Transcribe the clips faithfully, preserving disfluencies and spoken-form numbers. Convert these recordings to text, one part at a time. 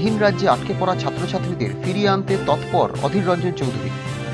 ভিন রাজ্যে আটকে পড়া ছাত্রছাত্রীদের ফিরিয়ে আনতে তৎপর অধীর রঞ্জন চৌধুরী।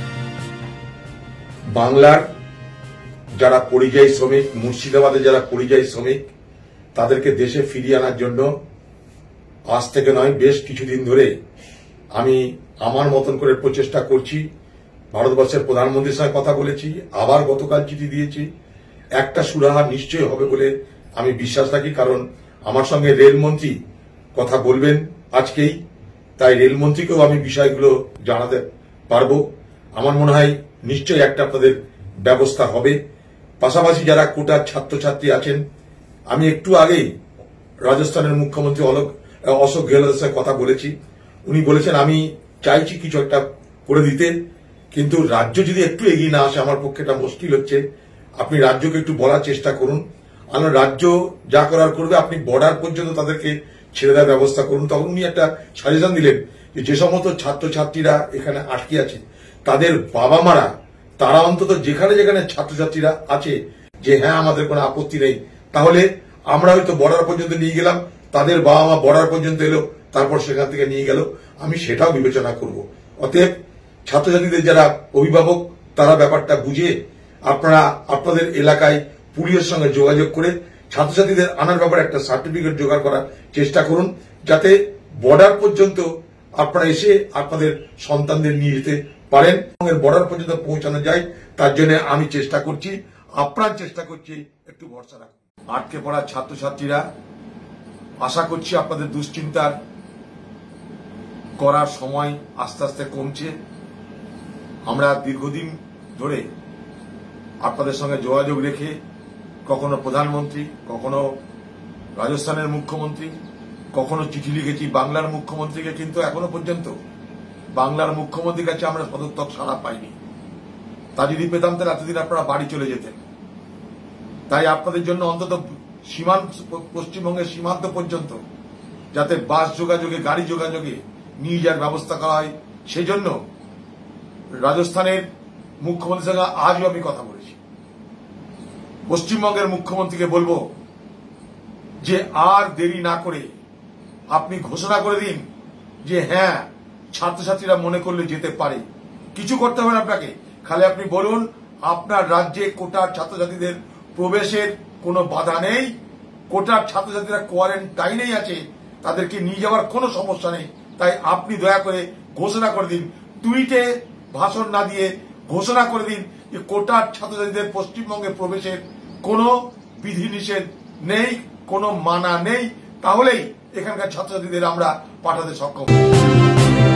বাংলার যারা পরিযায়ী শ্রমিক, মুর্শিদাবাদে যারা পরিযায়ী শ্রমিক, তাদেরকে দেশে ফিরিয়ে আনার জন্য আজ থেকে নয়, বেশ কিছুদিন ধরে আমি আমার মতন করে প্রচেষ্টা করছি। ভারতবর্ষের প্রধানমন্ত্রীর সঙ্গে কথা বলেছি, আবার গতকাল চিঠি দিয়েছি। একটা সুরাহা নিশ্চয়ই হবে বলে আমি বিশ্বাস রাখি, কারণ আমার সঙ্গে রেলমন্ত্রী কথা বলবেন আজকেই, তাই রেলমন্ত্রীকেও আমি বিষয়গুলো জানাতে পারবো। আমার মনে হয় নিশ্চয়ই একটা আপনাদের ব্যবস্থা হবে। পাশাপাশি যারা কোটার ছাত্রছাত্রী আছেন, আমি একটু আগেই রাজস্থানের মুখ্যমন্ত্রী অলোক অশোক গেহলতের সাথে কথা বলেছি। উনি বলেছেন আমি চাইছি কিছু একটা করে দিতে, কিন্তু রাজ্য যদি একটু এগিয়ে না আসে আমার পক্ষে এটা মুশকিল হচ্ছে। আপনি রাজ্যকে একটু বলার চেষ্টা করুন, আর রাজ্য যা করার করবে, আপনি বর্ডার পর্যন্ত তাদেরকে ছেড়ে দেওয়ার ব্যবস্থা করুন। তখন উনি একটা সাজেশন দিলেন যে যে সমস্ত ছাত্রছাত্রীরা এখানে আটকে আছে তাদের বাবা মারা, তারা অন্তত যেখানে যেখানে ছাত্রছাত্রীরা আছে যে হ্যাঁ আমাদের কোনো আপত্তি নেই, তাহলে আমরা হয়তো বর্ডার পর্যন্ত নিয়ে গেলাম, তাদের বাবা মা বর্ডার পর্যন্ত এলো, তারপর সেখান থেকে নিয়ে গেল, আমি সেটাও বিবেচনা করব। অতএব ছাত্রছাত্রীদের যারা অভিভাবক তারা ব্যাপারটা বুঝে আপনারা আপনাদের এলাকায় পুলিশের সঙ্গে যোগাযোগ করে ছাত্রছাত্রীদের আনার ব্যাপারে একটা সার্টিফিকেট জোগাড় করার চেষ্টা করুন, যাতে বর্ডার পর্যন্ত আপনারা এসে আপনাদের সন্তানদের নিয়ে যেতে পারেন, বর্ডার পর্যন্ত পৌঁছানো যায়। তার জন্য আমি চেষ্টা করছি, আপনার চেষ্টা করছি, একটু ভরসা রাখুন। আটকে পড়া ছাত্রছাত্রীরা, আশা করছি আপনাদের দুশ্চিন্তার করার সময় আস্তে আস্তে কমছে। আমরা দীর্ঘদিন ধরে আপনাদের সঙ্গে যোগাযোগ রেখে কখনো প্রধানমন্ত্রী, কখনো রাজস্থানের মুখ্যমন্ত্রী, কখনো চিঠি লিখেছি বাংলার মুখ্যমন্ত্রীকে, কিন্তু এখনো পর্যন্ত বাংলার মুখ্যমন্ত্রীর কাছে আমরা সদর্থক সাড়া পাইনি। তা যদি পেতাম তাহলে এতদিন আপনারা বাড়ি চলে যেতেন। তাই আপনাদের জন্য অন্তত সীমান্ত, পশ্চিমবঙ্গের সীমান্ত পর্যন্ত যাতে বাস যোগাযোগে, গাড়ি যোগাযোগে নিয়ে যাওয়ার ব্যবস্থা করা হয়, সেজন্য রাজস্থানের মুখ্যমন্ত্রীর সঙ্গে আজও আমি কথা বলেছি। পশ্চিমবঙ্গের মুখ্যমন্ত্রীকে বলবো যে আর দেরি না করে আপনি ঘোষণা করে দিন যে হ্যাঁ ছাত্রছাত্রীরা মনে করলে যেতে পারে। কিছু করতে হবে না আপনাকে, খালি আপনি বলুন আপনার রাজ্যে কোটার ছাত্রছাত্রীদের প্রবেশের কোনো বাধা নেই, কোটার ছাত্রছাত্রীরা কোয়ারেন্টাইনেই আছে, তাদেরকে নিয়ে যাওয়ার কোনো সমস্যা নেই। তাই আপনি দয়া করে ঘোষণা করে দিন, টুইটে ভাষণ না দিয়ে ঘোষণা করে দিন যে কোটার ছাত্রছাত্রীদের পশ্চিমবঙ্গে প্রবেশের কোনো বিধিনিষেধ নেই, কোনো মানা নেই। তাহলেই এখানকার ছাত্রছাত্রীদের আমরা পাঠাতে সক্ষম।